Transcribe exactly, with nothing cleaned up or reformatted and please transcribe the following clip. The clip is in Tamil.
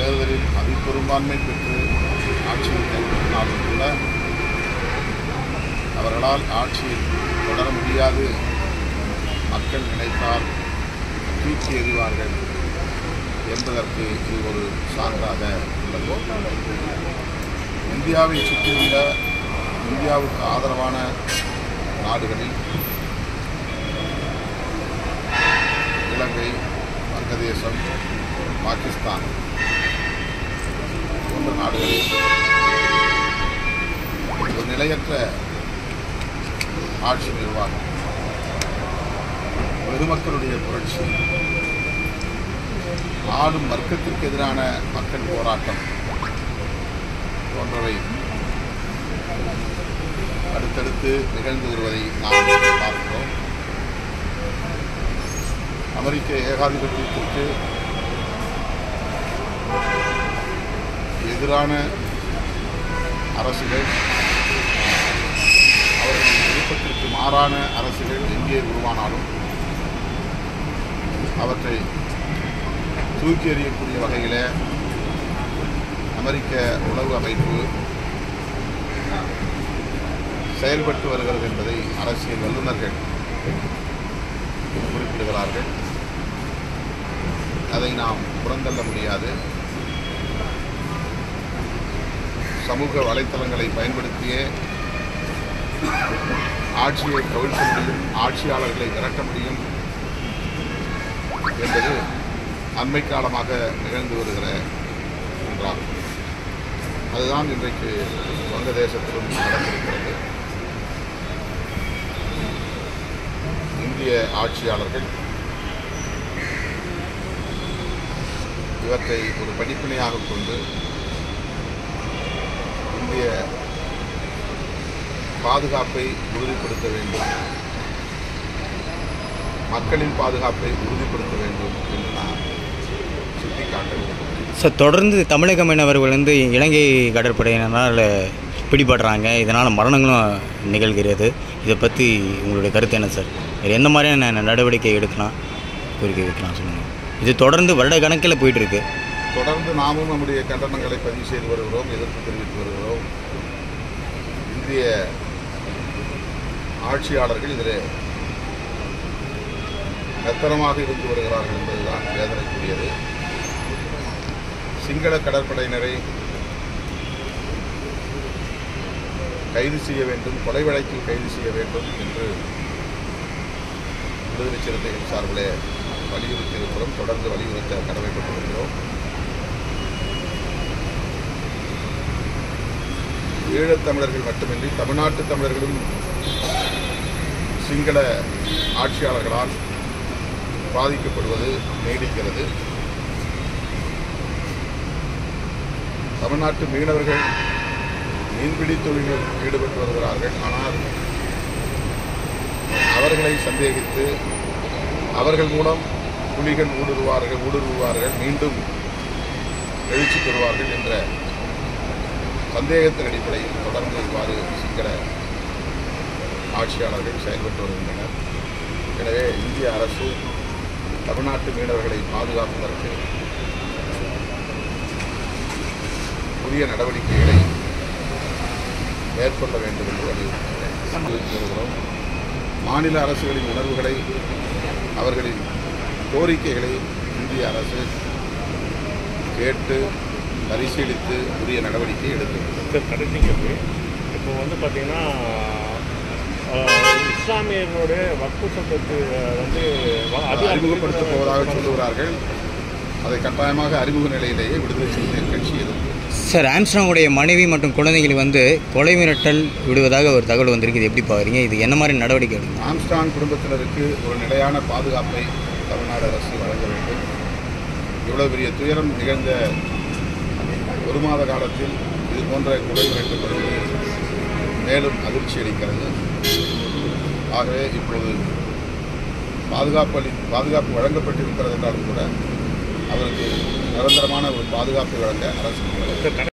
தேர்தலில் அதிபெரும்பான்மை பெற்று ஆட்சியில் கைப்பற்றினாலும் கூட அவர்களால் ஆட்சியில் தொடர முடியாது, மக்கள் நினைத்தால் தூக்கி எறிவார்கள் என்பதற்கு இது ஒரு சான்றாக உள்ளது. இந்தியாவை சுற்றியுள்ள இந்தியாவுக்கு ஆதரவான நாடுகளில் இலங்கை, வங்கதேசம், பாகிஸ்தான் போன்ற நாடுகளில் ஒரு நிலையற்ற ஆட்சி நிர்வாகம், பொதுமக்களுடைய புரட்சி, ஆளும் வர்க்கத்திற்கு எதிரான மக்கள் போராட்டம் போன்றவை அடுத்தடுத்து நிகழ்ந்து வருவதை நாம் பார்க்கிறோம். அமெரிக்க ஏகாதிபத்தியத்திற்கு எதிரான அரசுகள், அவர்களின் விருப்பத்திற்கு மாறான அரசுகள் எங்கே உருவானாலும் அவற்றை தூக்கி எறியக்கூடிய வகையில் அமெரிக்க உளவு அமைப்பு செயல்பட்டு வருகிறது என்பதை அரசியல் வல்லுநர்கள் குறிப்பிடுகிறார்கள். அதை நாம் புறந்தள்ள முடியாது. சமூக வலைத்தளங்களை பயன்படுத்தியே ஆட்சியை கவிழ்க்க முடியும், ஆட்சியாளர்களை விரட்ட முடியும் என்பது அண்மை காலமாக நிகழ்ந்து வருகிற ஒன்றாகும். அதுதான் இன்றைக்கு வங்கதேசத்திலும் நடந்திருக்கிறது. இந்திய ஆட்சியாளர்கள் இவற்றை ஒரு படிப்பினையாக கொண்டு இந்திய பாதுகாப்பை உறுதிப்படுத்த வேண்டும், மக்களின் பாதுகாப்பை உறுதிப்படுத்த வேண்டும் என்று நான் சுட்டிக்காட்ட வேண்டும். சார், தொடர்ந்து தமிழக மீனவர்கள் வந்து இலங்கை கடற்படையினரால் பிடிபடுறாங்க, இதனால் மரணங்களும் நிகழ்கிறது. இதை பற்றி உங்களுடைய கருத்து என்ன சார்? இது எந்த மாதிரியான நடவடிக்கை எடுக்கலாம், கோரிக்கை வைக்கலாம் சொல்லுங்கள். இது தொடர்ந்து வருட கணக்கில் போயிட்டுருக்கு. தொடர்ந்து நாமும் நம்முடைய கண்டனங்களை பதிவு செய்து வருகிறோம், எதிர்ப்பு தெரிவித்து வருகிறோம். இந்திய ஆட்சியாளர்கள் இதில் மெத்தனமாக இருந்து வருகிறார்கள் என்பதுதான் வேதனைக்குரியது. சிங்கள கடற்படையினரை கைது செய்ய வேண்டும், கொலை வழக்கில் கைது செய்ய வேண்டும் என்று விடுதலை சிறுத்தைகள் சார்பிலே வலியுறுத்தி இருக்கிறோம், தொடர்ந்து வலியுறுத்த கடமைப்பட்டு வருகிறோம். ஈழத் தமிழர்கள் மட்டுமின்றி தமிழ்நாட்டு தமிழர்களும் சிங்கள ஆட்சியாளர்களால் பாதிக்கப்படுவது நீடிக்கிறது. தமிழ்நாட்டு மீனவர்கள் மீன்பிடி தொழிலில் ஈடுபட்டு வருகிறார்கள். ஆனால் அவர்களை சந்தேகித்து அவர்கள் மூலம் புலிகள் ஊடுருவார்கள் ஊடுருவார்கள் மீண்டும் எழுச்சி பெறுவார்கள் என்ற சந்தேகத்தின் அடிப்படையில் தொடர்ந்து இவ்வாறு சிங்கள ஆட்சியாளர்கள் செயல்பட்டு வருகின்றனர். எனவே இந்திய அரசு தமிழ்நாட்டு மீனவர்களை பாதுகாப்பதற்கு புதிய நடவடிக்கைகளை மேற்கொள்ள வேண்டும் என்று வலியுறுத்துகிறோம். மாநில அரசுகளின் உணர்வுகளை, அவர்களின் கோரிக்கைகளை இந்திய அரசு கேட்டு பரிசீலித்து உரிய நடவடிக்கை எடுத்து கடைசிக்கு இப்போ வந்து பார்த்திங்கன்னா இஸ்லாமியர்களுடைய வக்ஃபு சொத்துக்கு வந்து அறிமுகப்படுத்த போவதாக சொல்லுகிறார்கள். அதை கட்டாயமாக அறிமுக நிலையிலேயே விடுதலை சிறுத்தைகள் கட்சி எதிர்ப்பு. சார், ஆம்ஸ்ட்ராங்குடைய மனைவி மற்றும் குழந்தைகள் வந்து கொலை மிரட்டல் விடுவதாக ஒரு தகவல் வந்திருக்கு. இது எப்படி பார்க்குறீங்க? இது என்ன மாதிரி நடவடிக்கை எடுக்கும்? ஆம்ஸ்ட்ராங் குடும்பத்தினருக்கு ஒரு நிலையான பாதுகாப்பை தமிழ்நாடு அரசு வழங்க வேண்டும். இவ்வளவு பெரிய துயரம் நிகழ்ந்த ஒரு மாத காலத்தில் இது போன்ற கொலை மிரட்டப்படுவது மேலும் அதிர்ச்சி அளிக்கிறது. ஆகவே இப்போது பாதுகாப்பு அளி பாதுகாப்பு வழங்கப்பட்டிருக்கிறது என்றாலும் கூட அவருக்கு நிரந்தரமான ஒரு பாதுகாப்பை வழங்க அரசு